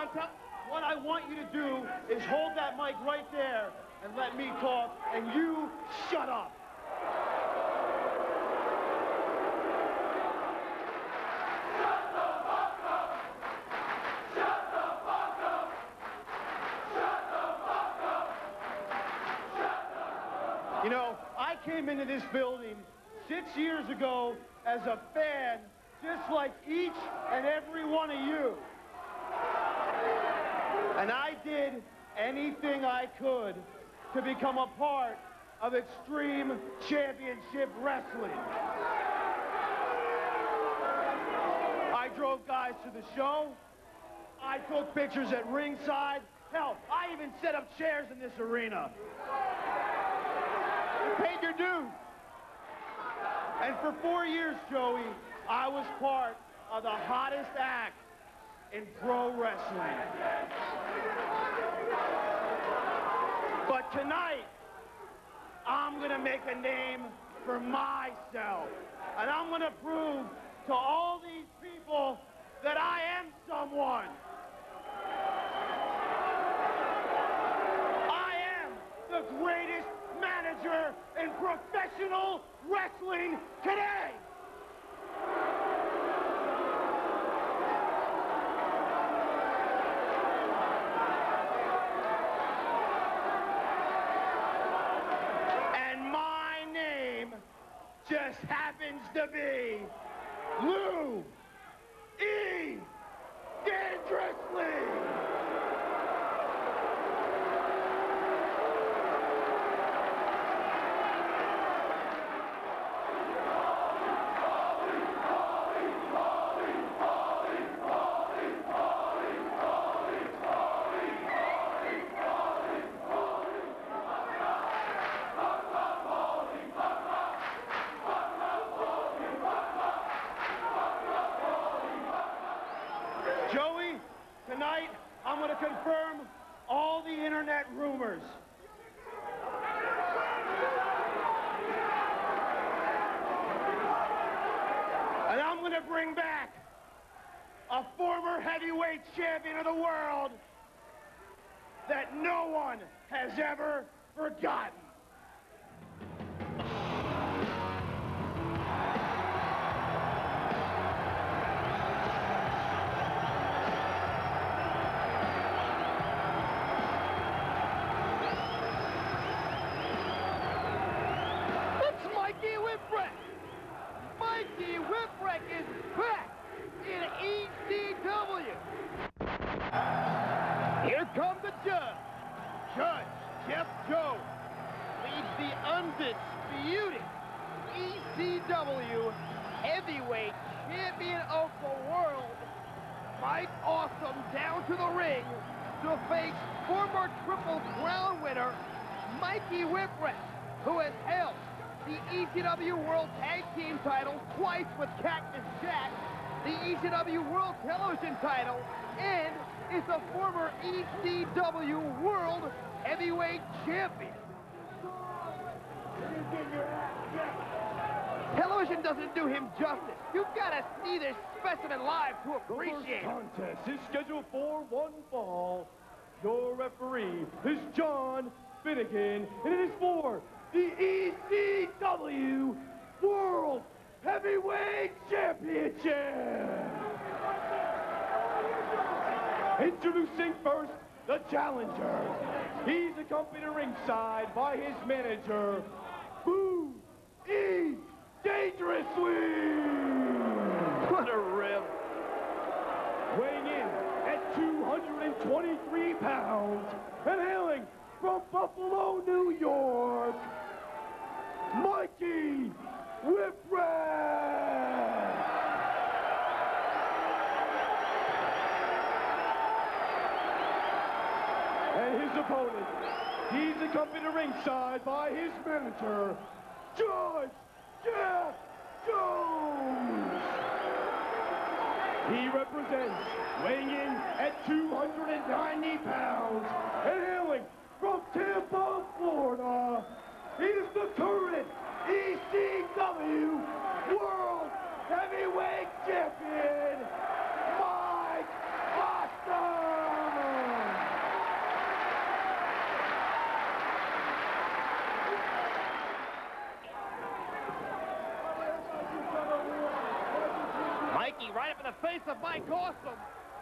What I want you to do is hold that mic right there and let me talk, and you shut up. Shut the fuck up! Shut the fuck up! Shut the fuck up! Shut the fuck up! You know, I came into this building 6 years ago as a fan, just like each and every one of you. And I did anything I could to become a part of Extreme Championship Wrestling. I drove guys to the show. I took pictures at ringside. Hell, I even set up chairs in this arena. You paid your dues. And for 4 years, Joey, I was part of the hottest act in pro wrestling. But tonight, I'm gonna make a name for myself. And I'm gonna prove to all these people that I am someone. I am the greatest manager in professional wrestling today. Just happens to be Lou E. Dangerously. Joey, tonight I'm going to confirm all the internet rumors. And I'm going to bring back a former heavyweight champion of the world that no one has ever forgotten. Mikey Whipwreck! Mikey Whipwreck is back in ECW! Here comes the judge. Judge Jeff Jones leads the undisputed ECW heavyweight champion of the world, Mike Awesome, down to the ring to face former Triple Crown winner Mikey Whipwreck, who has held the ECW World Tag Team title twice with Cactus Jack, the ECW World Television title, and is a former ECW World Heavyweight Champion. Television doesn't do him justice. You've got to see this specimen live to appreciate it. The first contest is scheduled for one fall. Your referee is John Finnegan, and it is for the ECW World Heavyweight Championship. Introducing first, the challenger. He's accompanied ringside by his manager, Boo E. Dangerously. What a rip. Weighing in at 223 pounds and hailing from Buffalo, New York, Mikey Whipwreck. And his opponent, he's accompanied ringside by his manager, Judge Jeff Jones. He represents, weighing in at 290 pounds and hailing from Tampa, Florida, he is the current ECW World Heavyweight Champion, Mike Awesome! right up in the face of Mike Awesome.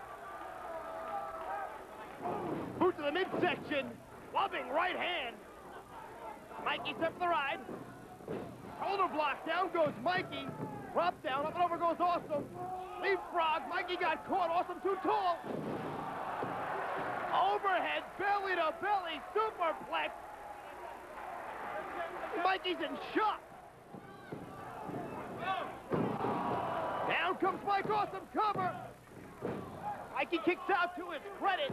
Boot to the midsection. Loving right hand. Mikey's up for the ride. Shoulder block. Down goes Mikey. Drop down. Up and over goes Awesome. Leapfrog. Mikey got caught. Awesome too tall. Overhead. Belly to belly. Superplex. Mikey's in shock. Down comes Mike Awesome. Cover. Mikey kicks out to his credit.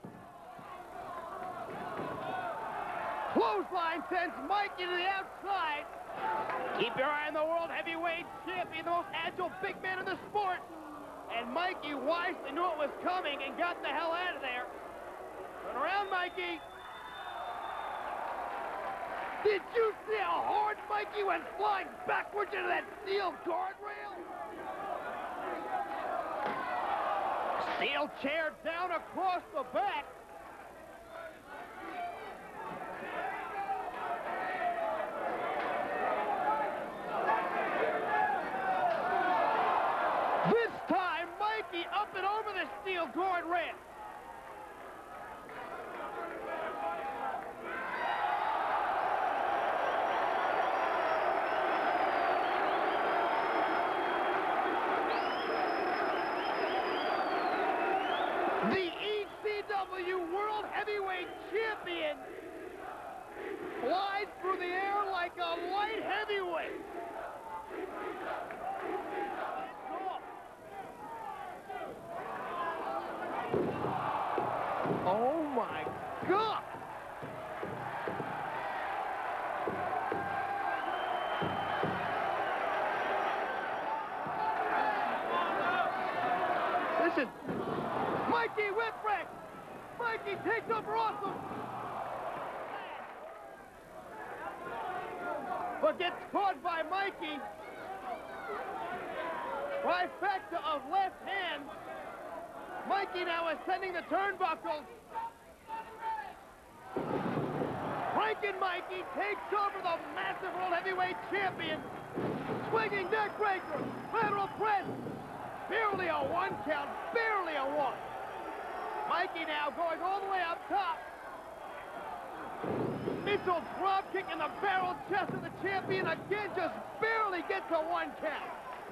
Clothesline sends Mikey to the outside. Keep your eye on the World Heavyweight Champion, the most agile big man in the sport. And Mikey wisely knew it was coming and got the hell out of there. Turn around, Mikey. Did you see how hard Mikey went flying backwards into that steel guardrail? Steel chair down across the back. This time, Mikey up and over the steel guardrail. The ECW World Heavyweight Champion flies through the air like a light heavyweight. Oh my God! This is Mikey Whipwreck! Mikey takes over Awesome! But gets caught by Mikey. Trifecta of left hand. Mikey now ascending the turnbuckles. Franken Mikey takes over the massive World Heavyweight Champion. Swinging neckbreaker, lateral press. Barely a one count, barely a one. Mikey now going all the way up top. Missile drop kick in the barrel chest of the champion. Again, just barely gets a one count.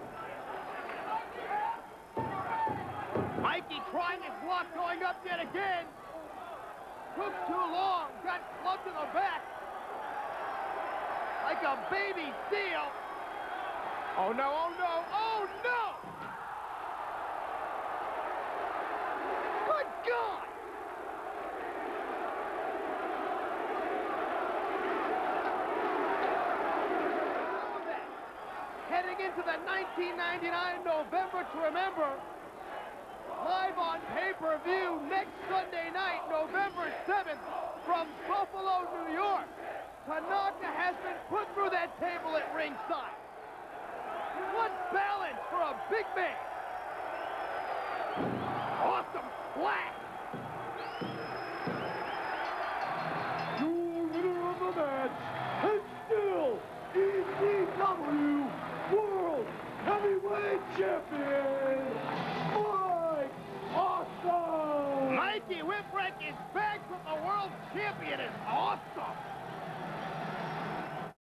Mikey trying his luck, going up yet again. Took too long, got clubbed in the back. Like a baby seal. Oh no, oh no, oh no! Good God! Heading into the 1999 November to Remember, live on pay-per-view next Sunday night, November 7th, from Buffalo, New York. Tanaka has been put through that table at ringside. What balance for a big man. Awesome splash. Your winner of the match, and still ECW World Heavyweight Champion, Mike Awesome! Mikey Whipwreck is back from the World Champion. Is awesome.